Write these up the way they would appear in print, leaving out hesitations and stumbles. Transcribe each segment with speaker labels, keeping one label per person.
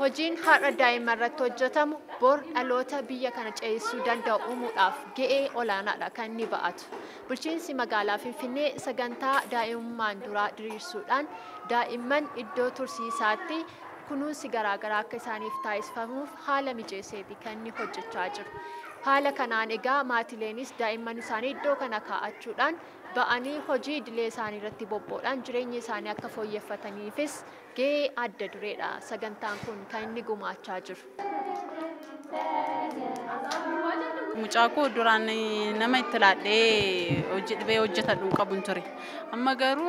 Speaker 1: Hojiin har'a daa'imman irratti hojjetamu bor dhaloota biyya kana ceesisuu danda'u uumuudhaaf ga'ee olaanaadha kan inni ba'atu. Bulchiinsi magaalaa Finfinnee sagantaa daa'imummaan duraa diriirsuudhaan daa'imman iddoo tursiisaatti kunuunsi garaagaraa akka isaaniif taasifamuuf haala mijeesseeti kan inni hojjechaa jiru. Haala kanaan egaa maatileenis daa'imman isaanii iddoo kana kaa'achuudhaan ba'anii hojii idilee isaanii irratti bobba'uudhaan jireenya isaanii akka fooyyeffataniifis ga'ee adda dureedha sagantaan kun kan inni gumaachaa jiru.
Speaker 2: Mucaakoo duraan nama itti laadhee hojii dhibee hojjetadhu qabuun ture. Amma garuu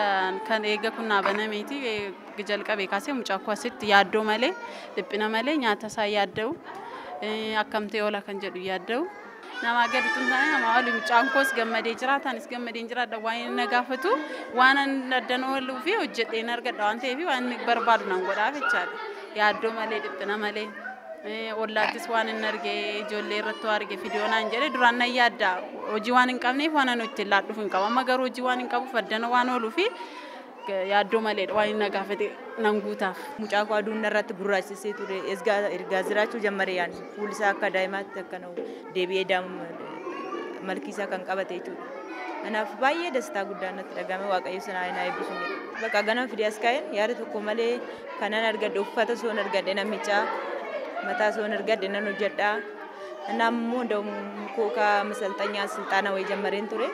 Speaker 2: eega kun naabanameeti jalqabee kaasee mucaakoo asitti yaaddoo malee dhiphina malee nyaata isaa yaadda'u akkamtee oola kan jedhu yaadda'u. Nama gadi tuntaane nama wali mucaakoos gammadee jira taanis gammadee jira waan na gaafatu waan addan ooluu fi hojjedheen argadha waan ta'eef waan barbaadu nan godhaaf jechaadha. Yaaddoo malee dhiphina malee ollaattis waan hin argee ijoollee irratti arge fiidiyoonaan jedhe duraan nan yaadda hojii waan hin qabneef waan nuti laadhuuf hin qabu amma garuu hojii waan hin qabuuf addana waan ooluu fi yaaddoo malee waan hin gaafate nan guutaaf.
Speaker 3: Mucaakoo aduun irratti gurraachisee ture ergaa jiraachuu jalqabee yaani fuulli isaa akka daa'imaatti akka deebi'ee malkii isaa kan qabate jechuudha. Kanaaf baay'ee dastaa guddaa natti dhagahame waaqayyo sana haa eebbisu jedha. Bakka ganama fidee as kaa'een yaada tokko malee kanan argadhe uffata soon argadhe namichaa mataa soon argadhe nan hojjedhaa. Nammoo kookaa masalxanyaa silxaana wayii jalqabeen ture.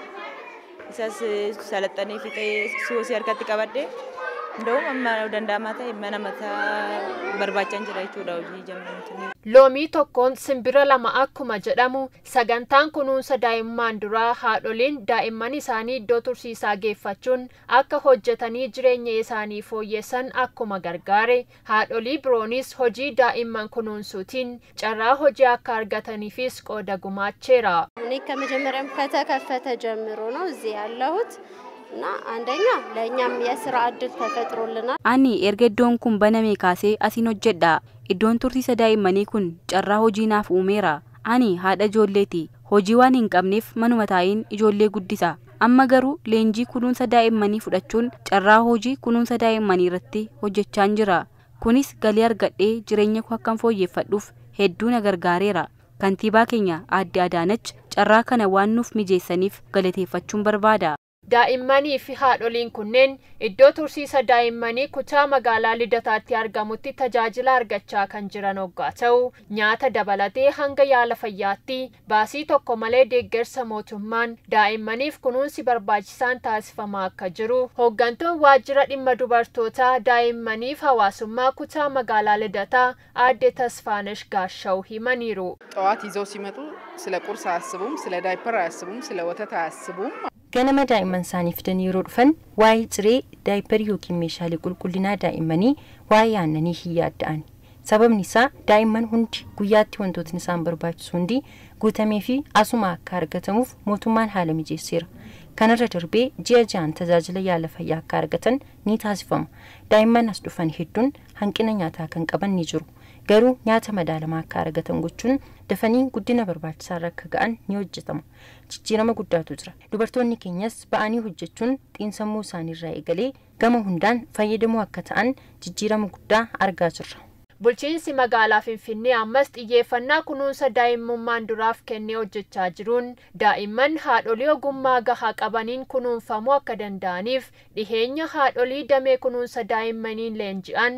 Speaker 3: Isas salaxanee fixee soosii harkatti qabadhe. Ndawum amma danda'amaa ta'e mana mataa barbaachan jira jechuudha hojii jalqabanii.
Speaker 1: Loomii tokkoon simbira lama akkuma jedhamu sagantaan kunuunsa daa'imman duraa haadholiin daa'imman isaanii iddoo tursiisaa geeffachuun akka hojjetanii jireenya isaanii fooyyessan akkuma gargaare haadholii biroonis hojii daa'imman kunuunsuutiin carraa hojii akka argataniifis qooda gumaacheera.
Speaker 4: እኔ ከመጀመሪያም ከተከፈተ ጀምሮ ነው እዚህ ያለሁት እና አንደኛ ለኛም የሥራ ዕድል ተፈጥሮልናል።
Speaker 5: አኒ ኤርገዶን ኩን በነሜ ካሴ አሲን ሆጀዳ iddoon tursiisa daa'immanii kun carraa hojii naaf uumeera. Ani haadha ijoolleeti. Hojii waan hin qabneef manuma taa'iin ijoollee guddisa. Amma garuu leenjii kunuunsa daa'immanii fudhachuun carraa hojii kunuunsa daa'immanii irratti hojjechaan jira. Kunis galii argadhee jireenya koo akkan fooyyeffadhuuf hedduu na gargaareera. Kantiibaa keenya Aadde Adaanach carraa kana waan nuuf mijeessaniif galateeffachuun barbaada.
Speaker 1: Daa'immanii fi haadholiin kunneen iddoo tursiisa daa'immanii kutaa magaalaa Lidataatti argamutti tajaajila argachaa kan jiran hoggaa ta'u nyaata dabalatee hanga yaala fayyaatti baasii tokko malee deeggarsa mootummaan daa'immaniif kunuunsi barbaachisaan taasifamaa akka jiru hooggantuun waajjira dhimma dubartootaa daa'immaniif hawaasummaa kutaa magaalaa Lidataa Aadde Tasfaanesh Gaashaw himaniiru.
Speaker 2: ጠዋት ይዘው ሲመጡ ስለ ቁርስ አያስቡም፣ ስለ ዳይፐር አያስቡም፣ ስለ ወተት አያስቡም።
Speaker 6: ganama daa'imman isaaniif fidanii yeroo dhufan waa'ee ciree daayiparii yookiin meeshaalee qulqullinaa daa'immanii waa'ee aannanii hin yaadda'an. Sababni isaa daa'imman hundi guyyaatti wantootni isaan barbaachisu hundi guutamee fi asuma akka argatamuuf mootummaan haala mijeesseera. Kanarra darbee ji'a ja'an tajaajila yaala fayyaa akka argatan ni taasifama. Daa'imman as dhufan hedduun hanqina nyaataa kan qaban ni jiru. Garuu nyaata madaalamaa akka argatan gochuun dafanii guddina barbaachisaa irra akka ga'an ni hojjetama. Jijjiirama guddaatu jira. Dubartoonni keenyas ba'anii hojjechuun xiinsammuu isaanii irraa eegalee gama hundaan fayyadamoo akka ta'an jijjiirama guddaa argaa jirra.
Speaker 1: Bulchiinsi magaalaa Finfinnee ammas xiyyeeffannaa kunuunsa daa'imummaan duraaf kennee hojjechaa jiruun daa'imman haadholii ogummaa gahaa qabaniin kunuunfamuu akka danda'aniif dhiheenya haadholii damee kunuunsa daa'immaniin leenji'an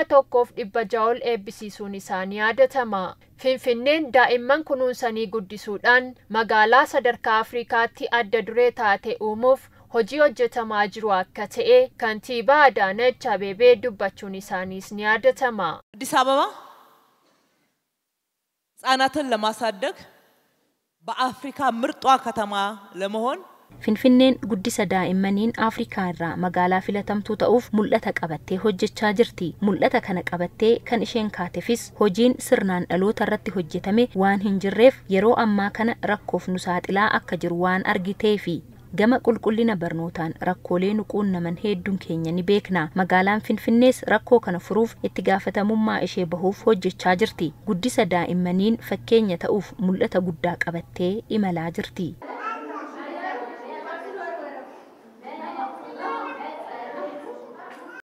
Speaker 1: 1,600 eebbisiisuun isaanii yaadatama. Finfinneen daa'imman kunuunsanii guddisuudhaan magaalaa sadarkaa Afrikaatti adda duree taate uumuuf hojii hojjetamaa jiru akka ta'e kantiibaa Adaanach Abeebee dubbachuun isaaniis ni yaadatama.
Speaker 7: አዲስ አበባ ህጻናትን ለማሳደግ በአፍሪካ ምርጧ ከተማ ለመሆን
Speaker 6: Finfinneen guddisa daa'immaniin Afrikaa irraa magaalaa filatamtuu ta'uuf mul'ata qabattee hojjechaa jirti. Mul'ata kana qabattee kan isheen kaatefis hojiin sirnaan dhaloota irratti hojjetame waan hin jirreef yeroo ammaa kana rakkoof nu saaxilaa akka jiru waan argiteefi. Gama qulqullina barnootaan rakkoolee nuquun naman hedduun keenya ni beekna. Magaalaan Finfinnees rakkoo kana furuuf itti gaafatamummaa ishee bahuuf hojjechaa jirti. Guddisa daa'immaniin fakkeenya ta'uuf mul'ata guddaa qabattee imalaa jirti.